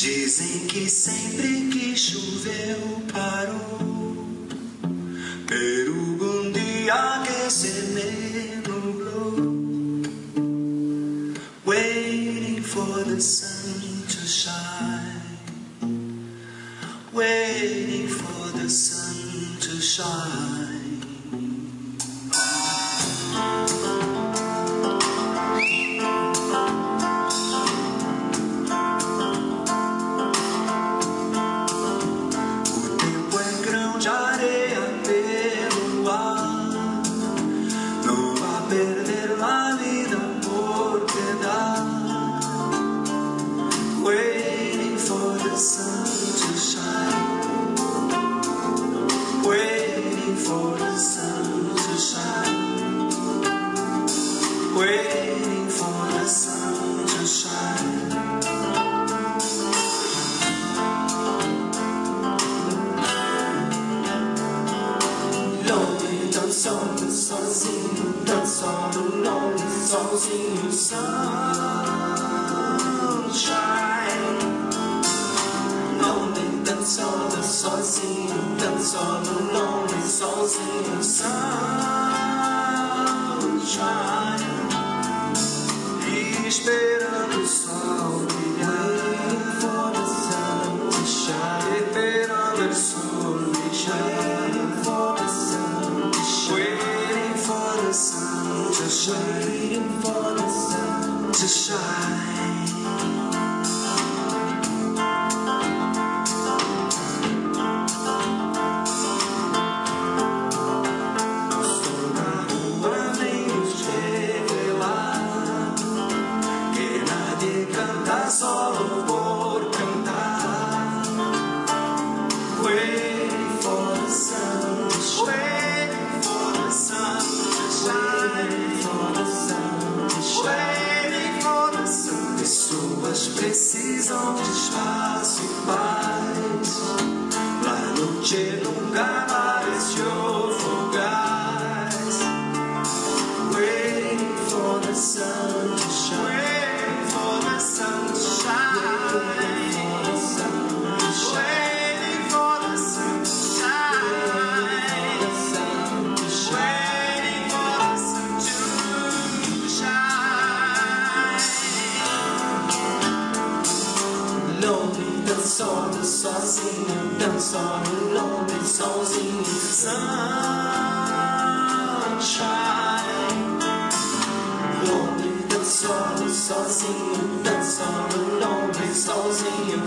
Dizem que sempre que choveu parou, pero um dia que se me nublou, waiting for the sun to shine, waiting for the sun to shine. Perder la vida por quedar, waiting for the sun to shine, waiting for the sun to shine, waiting for the sun to shine. Lonely, dançando sozinho, dançando lonely, sozinho, sunshine. Lonely, dançando sozinho, dançando lonely, sozinho, sunshine. E esperando o sol brilhar, for the sun to shine. Esperando o sol brilhar, for the sun to shine. Waiting for the sun to shine, waiting for the sun to shine. Estou na rua nem nos revelar, que nadie canta solo por cantar. Waiting for the sun to shine, waiting for the sun to shine, waiting for the sun. Pessoas precisam de espaço e paz, la noche nunca pareció fugaz. Waiting for the sun to shine, waiting for the sun to shine, waiting for the sun to shine, waiting for the sun to shine, waiting for the sun to shine. Lonely, dançando sozinho, dançando lonely, sozinho, sunshine. Lonely, dançando sozinho, dançando lonely, sozinho,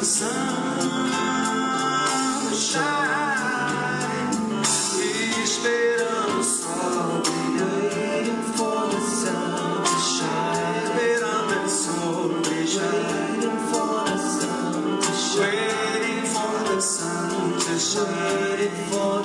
sunshine. E esperando o sol brilhar, waiting for the sun to shine, esperando o sol brilhar, waiting for the sun to shine, waiting for the sun to shine, waiting for